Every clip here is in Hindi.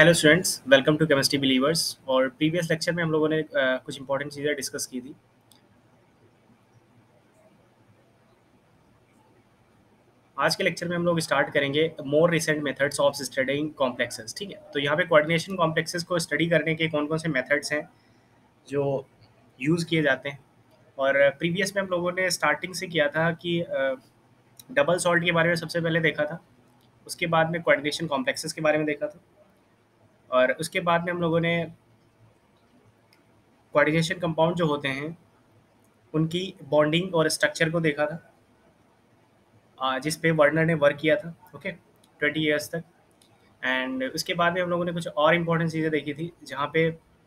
Hello students, welcome to chemistry believers. और प्रीवियस लेक्चर में हम लोगों ने कुछ इंपॉर्टेंट चीज़ें डिस्कस की थी। आज के लेक्चर में हम लोग स्टार्ट करेंगे more recent methods of studying complexes. ठीक है, तो यहाँ पे कोऑर्डिनेशन कॉम्प्लेक्सेस को स्टडी करने के कौन कौन से मेथड्स हैं जो यूज़ किए जाते हैं। और प्रीवियस में हम लोगों ने स्टार्टिंग से किया था कि डबल सॉल्ट के बारे में सबसे पहले देखा था, उसके बाद में कोऑर्डिनेशन कॉम्प्लेक्सेस के बारे में देखा था, और उसके बाद में हम लोगों ने कोऑर्डिनेशन कंपाउंड जो होते हैं उनकी बॉन्डिंग और स्ट्रक्चर को देखा था, जिस पे वर्नर ने वर्क किया था। ओके, 20 ईयर्स तक। एंड उसके बाद में हम लोगों ने कुछ और इम्पोर्टेंट चीज़ें देखी थी, जहाँ पे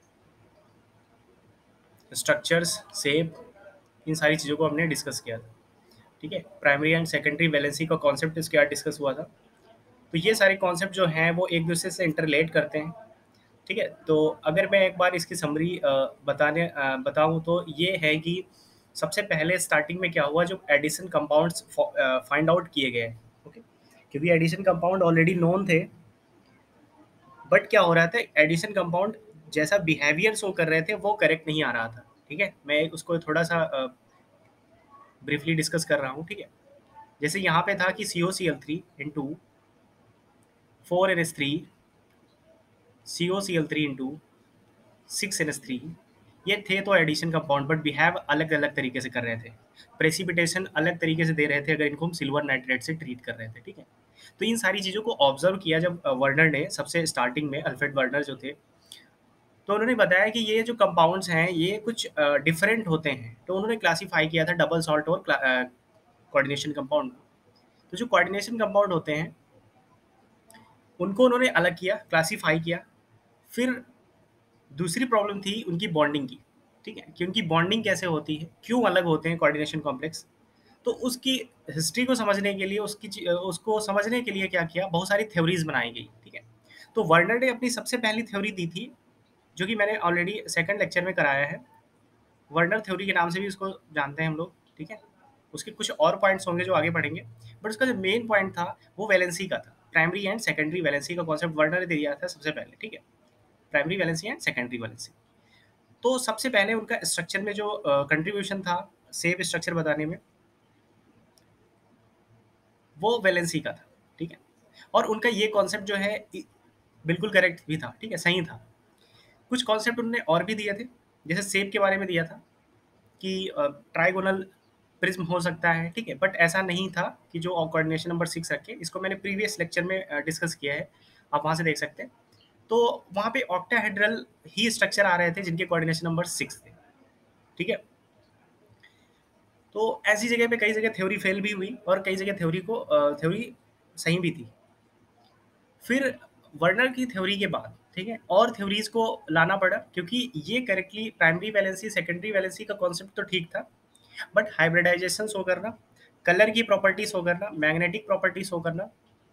स्ट्रक्चर्स, शेप, इन सारी चीज़ों को हमने डिस्कस किया था। ठीक है, प्राइमरी एंड सेकेंडरी वैलेंसी का कॉन्सेप्ट इसके बाद डिस्कस हुआ था। तो ये सारे कॉन्सेप्ट जो हैं वो एक दूसरे से इंटरलेट करते हैं। ठीक है, तो अगर मैं एक बार इसकी समरी बताऊँ तो ये है कि सबसे पहले स्टार्टिंग में क्या हुआ, जो एडिशन कंपाउंड्स फाइंड आउट किए गए। ओके, क्योंकि एडिशन कंपाउंड ऑलरेडी नोन थे, बट क्या हो रहा था, एडिशन कंपाउंड जैसा बिहेवियर शो कर रहे थे वो करेक्ट नहीं आ रहा था। ठीक है, मैं उसको थोड़ा सा ब्रीफली डिस्कस कर रहा हूँ। ठीक है, जैसे यहाँ पे था कि COCl3 into 4NH3, COCl3 into 6NH3, ये थे तो एडिशन कंपाउंड, बट बिहेव अलग अलग तरीके से कर रहे थे। प्रेसिपिटेशन अलग तरीके से दे रहे थे अगर इनको हम सिल्वर नाइट्रेट से ट्रीट कर रहे थे। ठीक है, तो इन सारी चीज़ों को ऑब्जर्व किया जब वर्नर ने सबसे स्टार्टिंग में, अल्फ्रेड वर्नर जो थे, तो उन्होंने बताया कि ये जो कंपाउंड्स हैं ये कुछ डिफरेंट होते हैं। तो उन्होंने क्लासीफाई किया था डबल सॉल्ट और कोऑर्डिनेशन कंपाउंड। तो जो कोऑर्डिनेशन कंपाउंड होते हैं उनको उन्होंने अलग किया, क्लासीफाई किया। फिर दूसरी प्रॉब्लम थी उनकी बॉन्डिंग की। ठीक है, कि उनकी बॉन्डिंग कैसे होती है, क्यों अलग होते हैं कोऑर्डिनेशन कॉम्प्लेक्स। तो उसकी हिस्ट्री को समझने के लिए, उसको समझने के लिए क्या किया, बहुत सारी थ्योरीज बनाई गई। ठीक है, तो वर्नर ने अपनी सबसे पहली थ्योरी दी थी, जो कि मैंने ऑलरेडी सेकंड लेक्चर में कराया है। वर्नर थ्योरी के नाम से भी उसको जानते हैं हम लोग। ठीक है, उसके कुछ और पॉइंट्स होंगे जो आगे पढ़ेंगे, बट उसका जो मेन पॉइंट था वो वैलेंसी का था। प्राइमरी एंड सेकेंडरी वैलेंसी का कॉन्सेप्ट वर्नर ने दिया था सबसे पहले। ठीक है, primary valency and secondary valency. तो सबसे पहले उनका स्ट्रक्चर में जो कंट्रीब्यूशन था सेफ स्ट्रक्चर बताने में, वो वैलेंसी का था। ठीक है, और उनका ये कॉन्सेप्ट जो है बिल्कुल करेक्ट भी था। ठीक है, सही था। कुछ कॉन्सेप्ट उन्होंने और भी दिए थे, जैसे सेप के बारे में दिया था कि ट्राइगोनल प्रिज्म हो सकता है। ठीक है, बट ऐसा नहीं था कि जो कोऑर्डिनेशन नंबर 6 रखे, इसको मैंने प्रीवियस लेक्चर में डिस्कस किया है, आप वहाँ से देख सकते हैं। तो वहाँ पे ऑक्टाहेड्रल ही स्ट्रक्चर आ रहे थे जिनके कोऑर्डिनेशन नंबर 6 थे। ठीक है, तो ऐसी जगह पे कई जगह थ्योरी फेल भी हुई और कई जगह थ्योरी सही भी थी। फिर वर्नर की थ्योरी के बाद, ठीक है, और थ्योरीज को लाना पड़ा, क्योंकि ये correctly primary valency secondary valency का कॉन्सेप्ट तो ठीक था, बट हाइब्रिडाइजेशन शो करना, कलर की प्रॉपर्टी शो करना, मैग्नेटिक प्रॉपर्टी शो करना,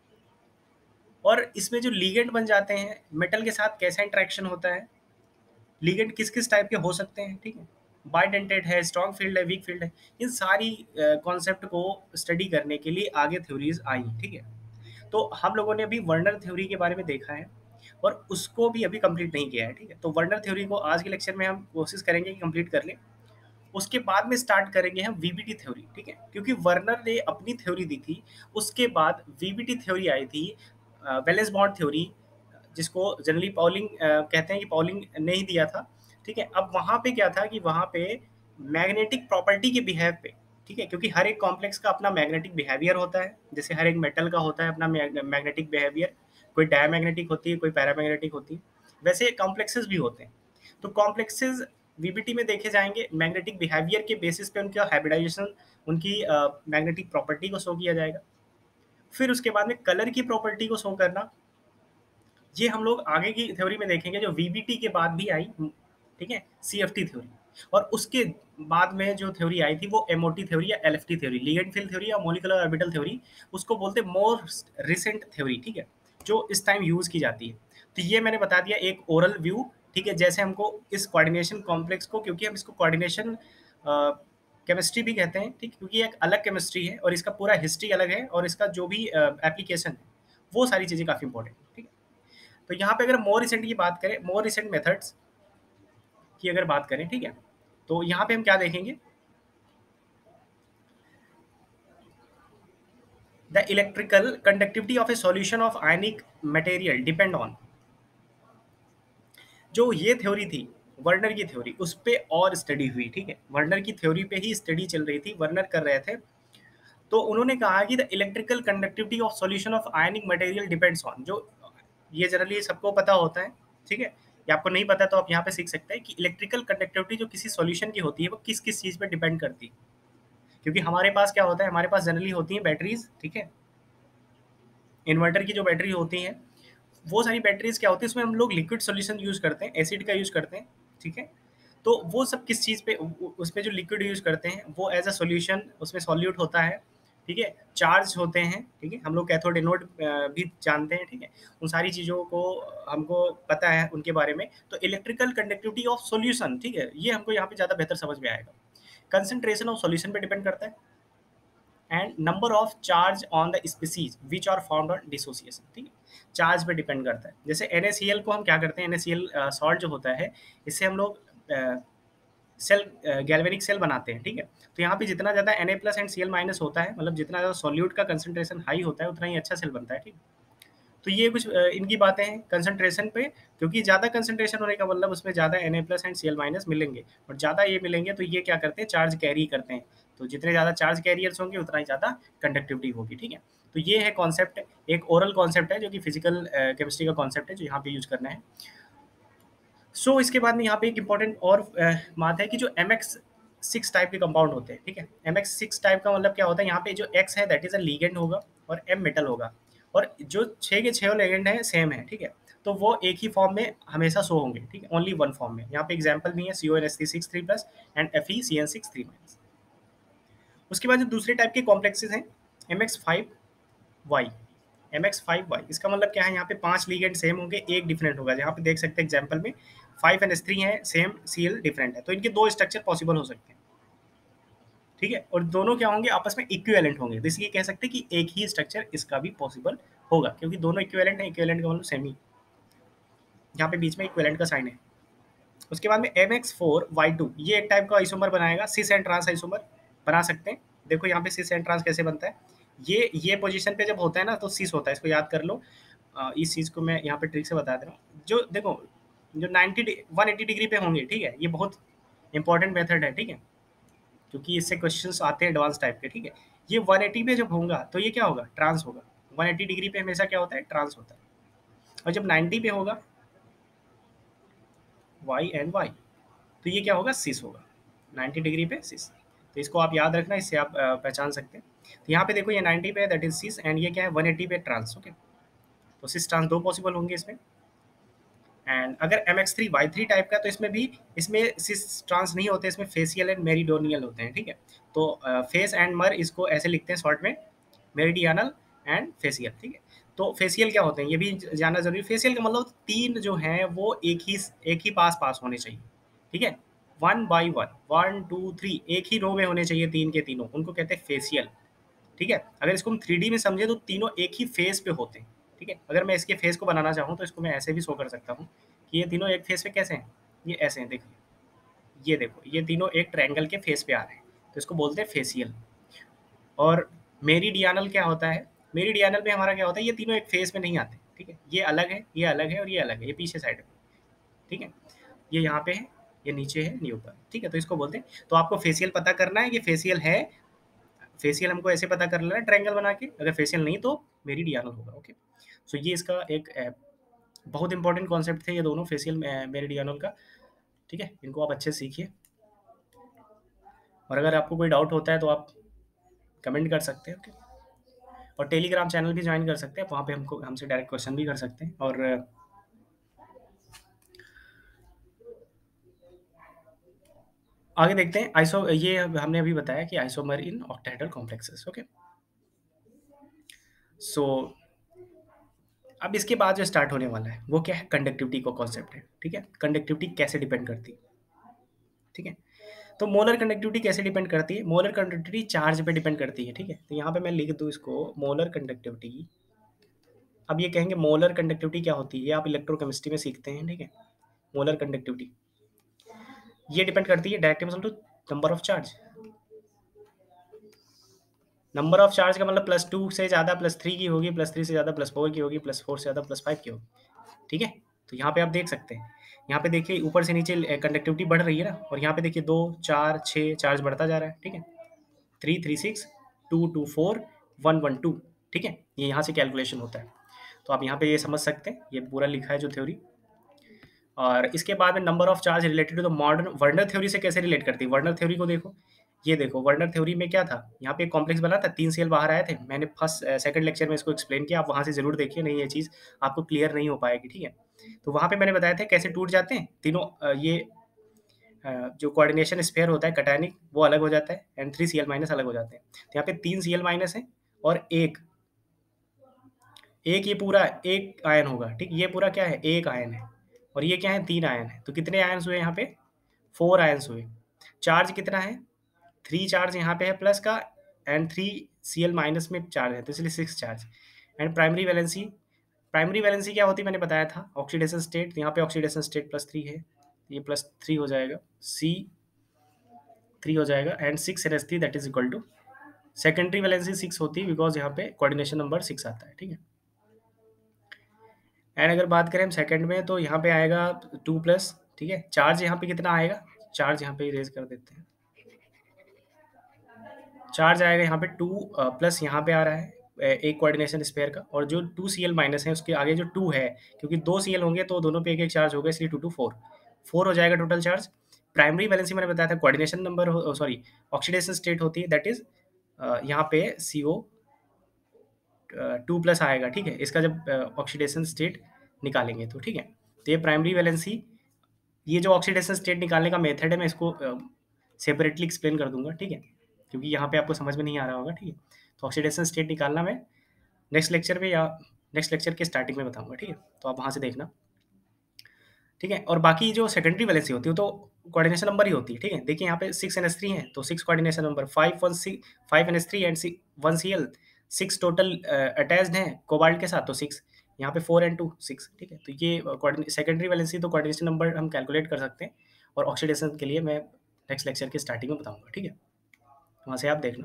और इसमें जो लीगेंड बन जाते हैं मेटल के साथ कैसा इंटरेक्शन होता है, लीगेंड किस किस टाइप के हो सकते हैं। ठीक है, बाइडेंटेड है, स्ट्रॉन्ग फील्ड है, वीक फील्ड है, इन सारी कॉन्सेप्ट को स्टडी करने के लिए आगे थ्योरीज आई। ठीक है, तो हम लोगों ने अभी वर्नर थ्योरी के बारे में देखा है और उसको भी अभी कंप्लीट नहीं किया है। ठीक है, तो वर्नर थ्योरी को आज के लेक्चर में हम कोशिश करेंगे कि कंप्लीट कर लें। उसके बाद में स्टार्ट करेंगे हम वीबीटी थ्योरी। ठीक है, क्योंकि वर्नर ने अपनी थ्योरी दी थी, उसके बाद वीबीटी थ्योरी आई थी, वैलेंस बॉन्ड थ्योरी, जिसको जनरली पॉलिंग कहते हैं कि पॉलिंग ने ही दिया था। ठीक है, अब वहाँ पे क्या था कि वहाँ पे मैग्नेटिक प्रॉपर्टी के बिहेव पे, ठीक है, क्योंकि हर एक कॉम्प्लेक्स का अपना मैग्नेटिक बिहेवियर होता है, जैसे हर एक मेटल का होता है अपना मैग्नेटिक बिहेवियर, कोई डायमैग्नेटिक होती है, कोई पैरामैग्नेटिक होती है, वैसे कॉम्प्लेक्सेस भी होते हैं। तो कॉम्प्लेक्सेस वीबीटी में देखे जाएंगे, मैग्नेटिक बिहेवियर के बेसिस पे उनका हाइब्रिडाइजेशन, उनकी मैग्नेटिक प्रॉपर्टी को शो किया जाएगा। फिर उसके बाद में कलर की प्रॉपर्टी को शो करना, ये हम लोग आगे की थ्योरी में देखेंगे जो वीबीटी के बाद भी आई। ठीक है, सीएफटी थ्योरी, और उसके बाद में जो थ्योरी आई थी वो एमओटी थ्योरी या LFT theory, ligand field theory या मॉलिक्यूलर ऑर्बिटल थ्योरी, उसको बोलते मोस्ट रिसेंट थ्योरी। ठीक है, जो इस टाइम यूज की जाती है। तो ये मैंने बता दिया एक ओरल व्यू। ठीक है, जैसे हमको इस कोऑर्डिनेशन कॉम्प्लेक्स को, क्योंकि हम इसको कोऑर्डिनेशन केमिस्ट्री भी कहते हैं, ठीक, क्योंकि एक अलग केमिस्ट्री है और इसका पूरा हिस्ट्री अलग है, और इसका जो भी एप्लीकेशन है वो सारी चीज़ें काफ़ी इंपॉर्टेंट है। ठीक है, तो यहाँ पे अगर मोर रिसेंट की बात करें, मोर रिसेंट मेथड्स की अगर बात करें, ठीक है, तो यहाँ पे हम क्या देखेंगे, the electrical conductivity of a solution of ionic material depend on, जो ये थ्योरी थी वर्नर की थ्योरी, उस पे और स्टडी हुई, ठीक है, वर्नर की थ्योरी पे ही स्टडी चल रही थी, वर्नर कर रहे थे। तो उन्होंने कहा कि the electrical conductivity of solution of ionic material depends on, जो ये जनरली सबको पता होता है, ठीक है, ये आपको नहीं पता तो आप यहाँ पे सीख सकते हैं कि इलेक्ट्रिकल कंडक्टिविटी जो किसी सॉल्यूशन की होती है वो किस किस चीज़ पे डिपेंड करती है। क्योंकि हमारे पास क्या होता है, हमारे पास जनरली होती हैं बैटरीज, ठीक है, इन्वर्टर की जो बैटरी होती हैं, वो सारी बैटरीज क्या होती है, उसमें हम लोग लिक्विड सॉल्यूशन यूज़ करते हैं, एसिड का यूज़ करते हैं, ठीक है। तो वो सब किस चीज़ पे, उसमें जो लिक्विड यूज़ करते हैं वो एज अ सॉल्यूशन उसमें सॉल्यूट होता है, ठीक है, चार्ज होते हैं, ठीक है, हम लोग कैथोड एनोड भी जानते हैं, ठीक है, उन सारी चीज़ों को हमको पता है उनके बारे में। तो इलेक्ट्रिकल कंडक्टिविटी ऑफ सॉल्यूशन, ठीक है, ये हमको यहाँ पे ज़्यादा बेहतर समझ में आएगा। कंसंट्रेशन ऑफ सॉल्यूशन पे डिपेंड करता है, and number of charge on the species which are found on dissociation, ठीक है, चार्ज पे डिपेंड करता है। जैसे NaCl को हम क्या करते हैं, NaCl सॉल्ट जो होता है, इससे हम लोग सेल गैल्वेनिक सेल बनाते हैं, ठीक है। तो यहाँ पे जितना ज़्यादा Na plus and Cl minus होता है, मतलब जितना ज़्यादा सॉल्यूट का कंसंट्रेशन हाई होता है उतना ही अच्छा सेल बनता है, ठीक। तो ये कुछ इनकी बातें हैं कंसंट्रेशन पे, क्योंकि ज़्यादा कंसंट्रेशन होने का मतलब उसमें ज़्यादा Na plus and Cl minus मिलेंगे, और ज़्यादा ये मिलेंगे तो ये क्या करते हैं, चार्ज कैरी करते हैं। तो जितने ज़्यादा चार्ज कैरियर्स होंगे उतना ही ज़्यादा कंडक्टिविटी होगी, ठीक है। तो ये है कॉन्सेप्ट, एक ओरल कॉन्सेप्ट है जो कि फिजिकल केमिस्ट्री का कॉन्सेप्ट है जो यहाँ पे यूज करना है। सो इसके बाद में यहाँ पे एक इम्पॉर्टेंट और बात है कि जो MX6 टाइप के कंपाउंड होते हैं, ठीक है, MX6 टाइप का मतलब क्या होता है, यहाँ पे जो X है दैट इज अ लीगेंड होगा और M मेटल होगा, और जो 6 के 6 लेगेंड है सेम है, ठीक है, तो वो एक ही फॉर्म में हमेशा शो होंगे, ठीक है, ओनली वन फॉर्म में। यहाँ पे एग्जाम्पल भी है CONH3 6 3+ एंड FeCN6 3-। उसके बाद जो दूसरे टाइप के कॉम्प्लेक्सेस हैं MX5Y, MX5Y, इसका मतलब क्या है, यहाँ पे 5 लीगेंड सेम होंगे, एक डिफरेंट होगा। यहाँ पे देख सकते हैं एग्जाम्पल में 5NH3 है सेम, Cl डिफरेंट है, तो इनके दो स्ट्रक्चर पॉसिबल हो सकते हैं, ठीक है, और दोनों क्या होंगे, आपस में इक्विवेलेंट होंगे, तो इसलिए कह सकते हैं कि एक ही स्ट्रक्चर इसका भी पॉसिबल होगा, क्योंकि दोनों इक्विवेलेंट है, इक्विवेलेंट का मतलब सेम ही, यहाँ पे बीच में इक्विवेलेंट का साइन है। उसके बाद में MX4Y2, ये एक टाइप का आइसोमर बनाएगा, सिस एंड ट्रांस आइसोमर बना सकते हैं। देखो यहाँ पे सिस एंड ट्रांस कैसे बनता है, ये पोजीशन पे जब होता है ना तो सिस होता है, इसको याद कर लो। इस चीज़ को मैं यहाँ पे ट्रिक से बता दे रहा हूँ। जो देखो जो 180 डिग्री पे होंगे, ठीक है, ये बहुत इंपॉर्टेंट मेथड है, ठीक है, क्योंकि इससे क्वेश्चंस आते हैं एडवांस टाइप के, ठीक है। ये 180 पे जब होगा तो ये क्या होगा, ट्रांस होगा। 180 डिग्री पे हमेशा क्या होता है, ट्रांस होता है। और जब 90 पे होगा Y तो ये क्या होगा, सिस होगा, 90 डिग्री पे सिस। तो इसको आप याद रखना, इससे आप पहचान सकते हैं। तो यहाँ पे देखो ये 90 पे है दैट इज सिस, एंड ये क्या है 180 पे ट्रांस, ओके। तो सिस ट्रांस दो पॉसिबल होंगे इसमें। एंड अगर MX3Y3 टाइप का, तो इसमें सिस ट्रांस नहीं होते, इसमें फेसियल एंड मेरिडोनियल होते हैं, ठीक है। तो फेस एंड मर इसको ऐसे लिखते हैं शॉर्ट में, मेरिडियनल एंड फेसियल, ठीक है। तो फेसियल क्या होते हैं ये भी जानना जरूरी। फेसियल का मतलब तीन जो हैं वो एक ही पास पास होने चाहिए, ठीक है, 1 by 1, 1 2 3 एक ही रो में होने चाहिए, तीन के तीनों, उनको कहते हैं फेसियल, ठीक है। अगर इसको हम 3D में समझे तो तीनों एक ही फेस पे होते हैं, ठीक है। अगर मैं इसके फेस को बनाना चाहूँ तो इसको मैं ऐसे भी शो कर सकता हूँ कि ये तीनों एक फेस पे कैसे हैं, ये ऐसे हैं, देखिए, ये देखो, ये तीनों एक ट्रायंगल के फेस पे आ रहे हैं, तो इसको बोलते हैं फेसियल। और मेरिडियानल क्या होता है, मेरिडियानल में हमारा क्या होता है, ये तीनों एक फेस में नहीं आते, ठीक है, ये अलग है, ये अलग है, और ये अलग है, ये पीछे साइड में, ठीक है, ये यहाँ पे है, ये नीचे है, ये ऊपर, ठीक है। तो इसको बोलते हैं, तो आपको फेसियल पता करना है कि फेसियल है, फेसियल हमको ऐसे पता कर लेना है ट्रायंगल बना के, अगर फेसियल नहीं तो मेरिडियानल होगा, ओके। सो ये इसका एक बहुत इंपॉर्टेंट कॉन्सेप्ट थे ये दोनों, फेसियल मेरिडियानल का, ठीक है, इनको आप अच्छे से सीखिए। और अगर आपको कोई डाउट होता है तो आप कमेंट कर सकते हैं, ओके। और टेलीग्राम चैनल भी ज्वाइन कर सकते हैं, वहाँ पे हमसे डायरेक्ट क्वेश्चन भी कर सकते हैं। और आगे देखते हैं आइसो, ये हमने अभी बताया कि isomer in octahedral complexes, okay. So अब इसके बाद जो स्टार्ट होने वाला है वो क्या है, कंडक्टिविटी का कॉन्सेप्ट है, ठीक है, कंडक्टिविटी कैसे डिपेंड करती है, ठीक है। तो मोलर कंडक्टिविटी कैसे डिपेंड करती है, मोलर कंडक्टिविटी चार्ज पे डिपेंड करती है, ठीक है। तो यहाँ पे मैं लिख दूँ इसको, मोलर कंडक्टिविटी अब ये कहेंगे मोलर कंडक्टिविटी क्या होती है, ये आप इलेक्ट्रोकेमिस्ट्री में सीखते हैं, ठीक है। मोलर कंडक्टिविटी ये डिपेंड करती है direct to number of charge. Number of charge का मतलब +2 से ज़्यादा +3 की होगी, +3 से ज़्यादा +4 की होगी, +4 से ज़्यादा +5 की होगी, ठीक है। तो यहाँ पे आप देख सकते हैं, यहाँ पे देखिए ऊपर से नीचे कंडक्टिविटी बढ़ रही है ना, और यहाँ पे देखिए 2 4 6 चार्ज बढ़ता जा रहा है, ठीक है। 3 3 6 2 2 4 1 1 2, ठीक है। ये यहाँ से कैलकुलेशन होता है। तो आप यहाँ पे ये समझ सकते हैं, ये पूरा लिखा है जो थ्योरी। और इसके बाद में number of charge related to the modern Werner theory से कैसे रिलेट करती है। वर्नर थ्योरी को देखो, ये देखो वर्नर थ्योरी में क्या था, यहाँ पे कॉम्प्लेक्स बना था, 3 सेल बाहर आए थे। मैंने फर्स्ट सेकंड लेक्चर में इसको एक्सप्लेन किया, आप वहाँ से जरूर देखिए, नहीं ये चीज़ आपको क्लियर नहीं हो पाएगी, ठीक है। तो वहाँ पे मैंने बताया था कैसे टूट जाते हैं तीनों, ये जो कोऑर्डिनेशन स्फीयर होता है कटायनिक वो अलग हो जाता है, एंड 3Cl- अलग हो जाते हैं। तो यहाँ पे 3Cl- है और एक ये पूरा एक आयन होगा, ठीक। ये पूरा क्या है, एक आयन है, और ये क्या है, 3 आयन है। तो कितने आयन्स हुए यहाँ पे, 4 आयन्स हुए। चार्ज कितना है, 3 चार्ज यहाँ पे है प्लस का, एंड 3Cl- में चार्ज है, तो इसलिए 6 चार्ज। एंड प्राइमरी वैलेंसी क्या होती है मैंने बताया था, ऑक्सीडेशन स्टेट। यहाँ पे ऑक्सीडेशन स्टेट +3 है, ये +3 हो जाएगा, C3 हो जाएगा, and 6 NH3 that is equal to, secondary valency 6 होती है बिकॉज यहाँ पे कोऑर्डिनेशन नंबर 6 आता है, ठीक है। एंड अगर बात करें हम सेकंड में, तो यहाँ पे आएगा 2+, ठीक है। चार्ज यहाँ पे कितना आएगा, चार्ज यहाँ पे इरेज कर देते हैं, चार्ज आएगा यहाँ पे 2 प्लस यहाँ पे आ रहा है एक कोऑर्डिनेशन स्पेयर का, और जो 2Cl- है उसके आगे जो 2 है, क्योंकि 2 Cl होंगे तो दोनों पे एक एक चार्ज होगा, इसलिए 2 2 4 हो जाएगा टोटल चार्ज। प्राइमरी वैलेंसी मैंने बताया था coordination number, sorry oxidation state होती है, दैट इज यहाँ पे CO2+ आएगा, ठीक है। इसका जब ऑक्सीडेशन स्टेट निकालेंगे तो, ठीक है। तो ये प्राइमरी वैलेंसी, ये जो ऑक्सीडेशन स्टेट निकालने का मेथड है मैं इसको सेपरेटली एक्सप्लेन कर दूंगा, ठीक है, क्योंकि यहाँ पे आपको समझ में नहीं आ रहा होगा, ठीक है। तो ऑक्सीडेशन स्टेट निकालना मैं नेक्स्ट लेक्चर में या नेक्स्ट लेक्चर के स्टार्टिंग में बताऊंगा, ठीक है। तो आप वहाँ से देखना, ठीक है। और बाकी जो सेकेंडरी वैलेंसी होती है तो कोऑर्डिनेशन नंबर ही होती है, ठीक है। देखिए यहाँ पे 6 NH3 है तो 6 coordination number, 5 NH3 and 1Cl, 6 total attached हैं कोबाल्ट के साथ, तो 6 यहाँ पे 4 and 2 6, ठीक है। तो ये सेकेंडरी वैलेंसी तो कोऑर्डिनेशन नंबर हम कैलकुलेट कर सकते हैं, और ऑक्सीडेशन के लिए मैं नेक्स्ट लेक्चर के स्टार्टिंग में बताऊंगा, ठीक है। वहाँ से आप देखना।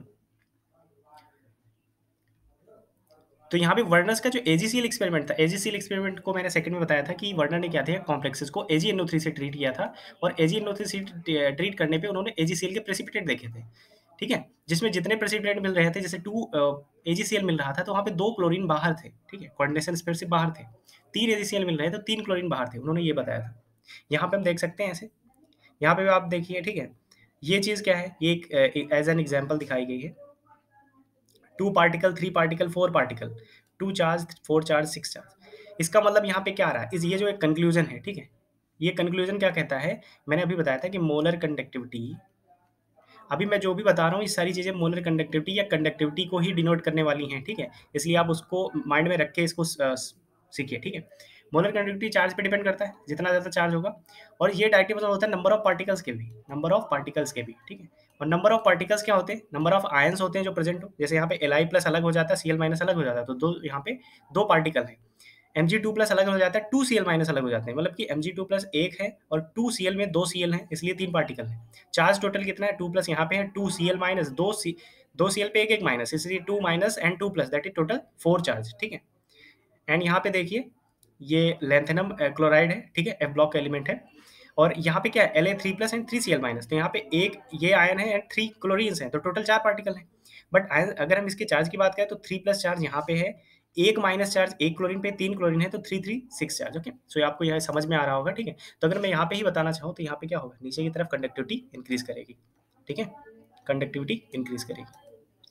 तो यहाँ पे वर्नर्स का जो एजीसीएल एक्सपेरिमेंट था, एजीसीएल एक्सपेरिमेंट को मैंने सेकंड में बताया था कि वर्नर ने क्या था, कॉम्प्लेक्सेस को AgNO3 से ट्रीट किया था, और AgNO3 से ट्रीट करने पे उन्होंने AgCl के प्रेसिपिटेट देखे थे, ठीक है। जिसमें जितने प्रेसिपिटेट मिल रहे थे, जैसे 2 AgCl मिल रहा था तो वहाँ पे 2 क्लोरीन बाहर थे, ठीक है, कोऑर्डिनेशन स्पेयर से बाहर थे। 3 AgCl मिल रहे थे तो 3 क्लोरीन बाहर थे, उन्होंने ये बताया था। यहाँ पे हम देख सकते हैं ऐसे, यहाँ पे आप देखिए, ठीक है। ये चीज़ क्या है, ये एक एज एन एग्जाम्पल दिखाई गई है, 2 particle 3 particle 4 particle, 2 charge 4 charge 6 charge. इसका मतलब यहाँ पे क्या आ रहा है, ये जो एक कंक्लूजन है, ठीक है। ये कंक्लूजन क्या कहता है, मैंने अभी बताया था कि मोलर कंडक्टिविटी, अभी मैं जो भी बता रहा हूँ ये सारी चीज़ें मोलर कंडक्टिविटी या कंडक्टिविटी को ही डिनोट करने वाली हैं, ठीक है। इसलिए आप उसको माइंड में रख के इसको सीखिए, ठीक है। मोलर कंडक्टिविटी चार्ज पे डिपेंड करता है, जितना ज़्यादा चार्ज होगा, और ये डायरेक्टली मतलब होता है नंबर ऑफ पार्टिकल्स के भी, नंबर ऑफ पार्टिकल्स के भी, ठीक है। और नंबर ऑफ पार्टिकल्स क्या होते हैं, नंबर ऑफ आयंस होते हैं जो प्रेजेंट हो, जैसे यहाँ पे Li+ अलग हो जाता है, Cl- अलग हो जाता है, तो दो यहाँ पे 2 पार्टिकल हैं। Mg2+ अलग हो जाता है, 2Cl- अलग हो जाते हैं, मतलब कि Mg2+ एक है और 2Cl में 2 Cl हैं, इसलिए 3 पार्टिकल हैं। चार्ज टोटल कितना है, 2+ यहाँ पे है, 2Cl- 2 Cl पे एक एक माइनस, इसलिए 2 minus and 2+, that is total 4 charge, ठीक है। एंड यहाँ पे देखिए ये लैंथेनम क्लोराइड है, ठीक है, F ब्लॉक का एलिमेंट है। और यहाँ पे क्या है, La3+ एंड 3Cl-, तो यहाँ पे एक ये आयन है एंड 3 क्लोरीन्स हैं, तो टोटल 4 पार्टिकल हैं। बट आयन अगर हम इसके चार्ज की बात करें तो 3+ चार्ज यहाँ पे है, एक माइनस चार्ज एक क्लोरीन पे, 3 क्लोरीन है, तो 3 3 6 चार्ज, ओके। सो आपको यहाँ समझ में आ रहा होगा, ठीक है। तो अगर मैं यहाँ पे ही बताना चाहूँ तो यहाँ पे क्या होगा, नीचे की तरफ कंडक्टिविटी इंक्रीज करेगी, ठीक है, कंडक्टिविटी इंक्रीज करेगी,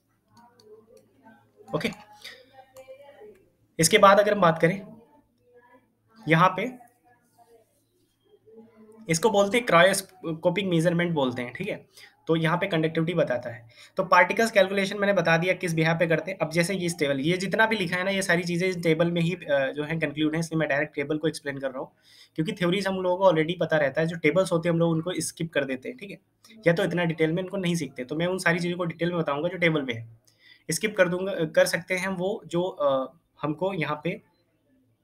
ओके। इसके बाद अगर हम बात करें यहाँ पे, इसको बोलते हैं क्रायोस्कोपिक मेजरमेंट बोलते हैं, ठीक है। तो यहाँ पे कंडक्टिविटी बताता है। तो पार्टिकल्स कैलकुलेशन मैंने बता दिया किस बिहार पे करते हैं। अब जैसे ये इस टेबल, ये जितना भी लिखा है ना, ये सारी चीज़ें इस टेबल में ही जो है कंक्लूड है, इसलिए मैं डायरेक्ट टेबल को एक्सप्लेन कर रहा हूँ, क्योंकि थ्योरीज हम लोगों को ऑलरेडी पता रहता है, जो टेबल्स होते हैं हम लोग उनको स्किप कर देते हैं, ठीक है, या तो इतना डिटेल में इनको नहीं सीखते। तो मैं उन सारी चीज़ों को डिटेल में बताऊँगा जो टेबल में है, स्किप कर दूंगा, कर सकते हैं वो जो हमको यहाँ पे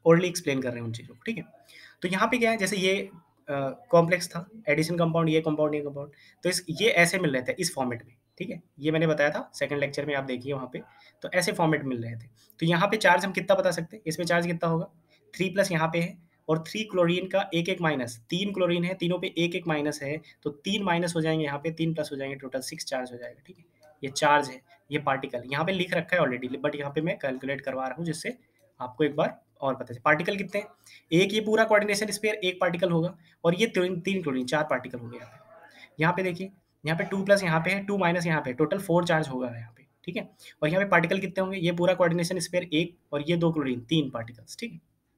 ओरली एक्सप्लेन कर रहे हैं उन चीज़ों को, ठीक है। तो यहाँ पे क्या है, जैसे ये कॉम्प्लेक्स था, एडिशन कंपाउंड, ये कंपाउंड, ये कंपाउंड, तो ये ऐसे मिल रहे थे इस फॉर्मेट में, ठीक है। ये मैंने बताया था सेकंड लेक्चर में, आप देखिए वहाँ पे, तो ऐसे फॉर्मेट मिल रहे थे। तो यहाँ पे चार्ज हम कितना बता सकते हैं, इसमें चार्ज कितना होगा, 3 प्लस यहाँ पे है, और 3 क्लोरीन का एक एक माइनस, 3 क्लोरीन है, तीनों पे एक एक माइनस है, तो 3 माइनस हो जाएंगे यहाँ पे, 3 प्लस हो जाएंगे, टोटल 6 चार्ज हो जाएगा, ठीक है। ये चार्ज है, ये पार्टिकल यहाँ पे लिख रखा है ऑलरेडी, बट यहाँ पे मैं कैलकुलेट करवा रहा हूँ जिससे आपको एक बार और पता चले। पार्टिकल कितने हैं, एक ये पूरा कोऑर्डिनेशन स्फीयर एक पार्टिकल होगा, और ये तीन क्लोरीन 4 पार्टिकल हो गए यहाँ पे देखिए, यहाँ पे 2 प्लस यहाँ पे है, 2 माइनस यहाँ पे, टोटल 4 चार्ज होगा यहाँ पे, ठीक है। और यहाँ पे पार्टिकल कितने होंगे, ये पूरा कोऑर्डिनेशन स्फीयर एक, और ये 2 क्लोरीन 3 पार्टिकल्स, ठीक है।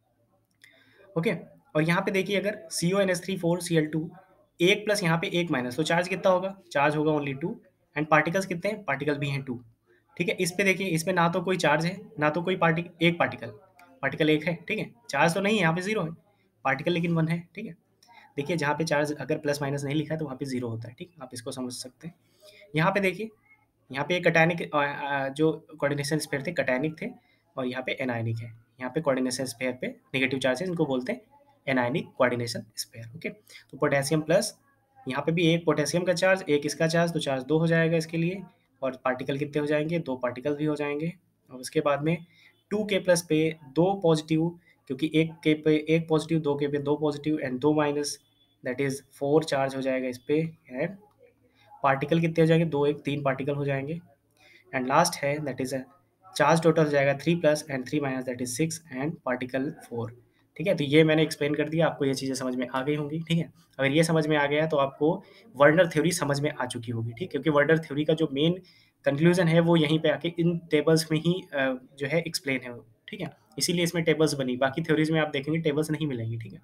ओके, और यहाँ पे देखिए अगर CONH3 4Cl2, एक प्लस यहाँ पे एक माइनस, तो चार्ज कितना होगा, चार्ज होगा ओनली 2, एंड पार्टिकल्स कितने हैं, पार्टिकल भी हैं 2, ठीक है। इस पे देखिए, इसमें ना तो कोई चार्ज है, ना तो कोई एक पार्टिकल, पार्टिकल एक है, ठीक है, चार्ज तो नहीं है, यहाँ पे जीरो है, पार्टिकल लेकिन 1 है, ठीक है। देखिए जहाँ पे चार्ज अगर प्लस माइनस नहीं लिखा है तो वहाँ पे जीरो होता है, ठीक, आप इसको समझ सकते हैं। यहाँ पे देखिए, यहाँ पे कटैनिक जो कोऑर्डिनेशन स्फीयर थे कटैनिक थे, और यहाँ पे एनायनिक है। यहाँ पे कोऑर्डिनेशन स्फीयर पे नेगेटिव चार्ज है, इनको बोलते हैं एनायनिक कोऑर्डिनेशन स्फीयर, ओके। तो पोटेशियम प्लस, यहाँ पे भी एक पोटेशियम का चार्ज, एक इसका चार्ज, तो चार्ज 2 हो जाएगा इसके लिए, और पार्टिकल कितने हो जाएंगे, 2 पार्टिकल भी हो जाएंगे। और उसके बाद में 2K प्लस पे 2 पॉजिटिव, क्योंकि 1K पे 1 पॉजिटिव, 2K पे 2 positive, and 2 minus, that is 4 charge हो जाएगा इस पे, एंड पार्टिकल कितने हो जाएंगे, 2 1 3 पार्टिकल हो जाएंगे। एंड लास्ट है दैट इज चार्ज टोटल हो जाएगा 3 plus and 3 minus, that is 6, and particle 4, ठीक है। तो ये मैंने एक्सप्लेन कर दिया, आपको ये चीज़ें समझ में आ गई होंगी, ठीक है। अगर ये समझ में आ गया तो आपको वर्नर थ्योरी समझ में आ चुकी होगी, ठीक, क्योंकि वर्नर थ्योरी का जो मेन कंक्लूजन है वो यहीं पे आके इन टेबल्स में ही जो है एक्सप्लेन है वो, ठीक है। इसीलिए इसमें टेबल्स बनी, बाकी थ्योरीज में आप देखेंगे टेबल्स नहीं मिलेंगी, ठीक है,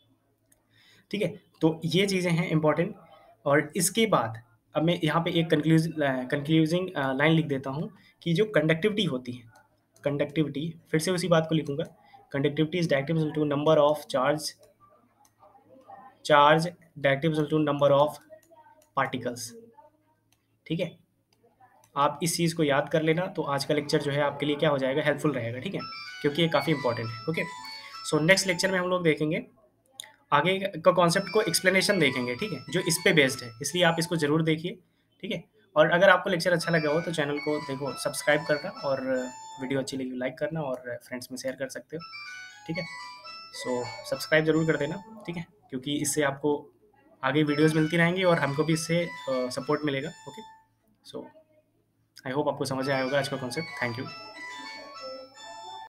ठीक है। तो ये चीज़ें हैं इंपॉर्टेंट। और इसके बाद अब मैं यहाँ पे एक कंक्लूजिंग लाइन लिख देता हूँ कि जो कंडक्टिविटी होती है, कंडक्टिविटी फिर से उसी बात को लिखूंगा, conductivity is directive to number of charge directive to number of particles, ठीक है। आप इस चीज़ को याद कर लेना, तो आज का लेक्चर जो है आपके लिए क्या हो जाएगा, हेल्पफुल रहेगा, ठीक है, क्योंकि ये काफ़ी इंपॉर्टेंट है, ओके। सो नेक्स्ट लेक्चर में हम लोग देखेंगे आगे का कॉन्सेप्ट को, एक्सप्लेनेशन देखेंगे, ठीक है, जो इस पे बेस्ड है, इसलिए आप इसको ज़रूर देखिए, ठीक है। और अगर आपको लेक्चर अच्छा लगा हो तो चैनल को देखो सब्सक्राइब करना, और वीडियो अच्छी लगी लाइक करना, और फ्रेंड्स में शेयर कर सकते हो, ठीक है। सो सब्सक्राइब ज़रूर कर देना, ठीक है, क्योंकि इससे आपको आगे वीडियोज़ मिलती रहेंगी और हमको भी इससे सपोर्ट मिलेगा, ओके। सो आई होप आपको समझ आया होगा आज का कॉन्सेप्ट। Thank you.